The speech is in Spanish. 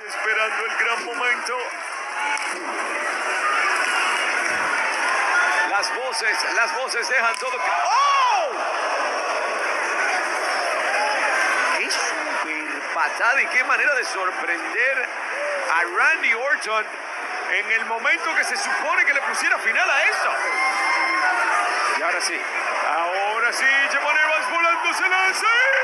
esperando el gran momento. Las voces dejan todo. ¡Oh! ¡Qué super patada y qué manera de sorprender a Randy Orton en el momento que se supone que le pusiera final a esto! Y ahora sí, John Evans volándose la